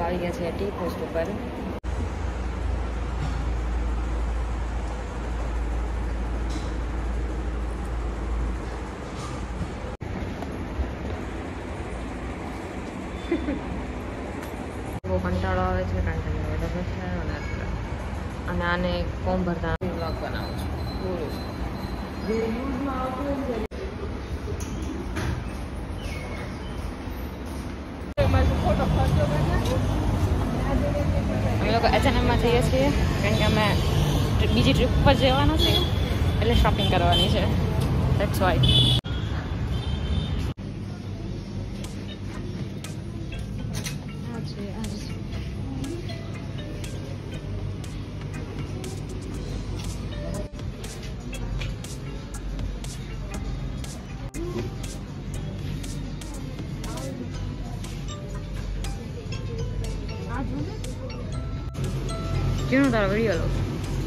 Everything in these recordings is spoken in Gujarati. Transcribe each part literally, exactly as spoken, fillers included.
આવી ગયા છે ટી પોસ્ટ ઉપર. બહુ કંટાળો આવે છે કારણ કે બરાબર છે અને એટલે અને આને ફોર્મ ભરતા બ્લોગ બનાવું છું. અમે લોકો એચએનએમમાં જઈએ છીએ કારણ કે અમે બીજી ટ્રીપ પર જવાના છીએ એટલે શોપિંગ કરવાની છે. That's why. ક્યાંનો તારો વિડીયો લો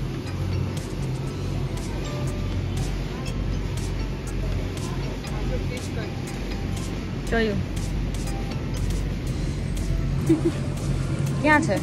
જોયું ક્યાં છે?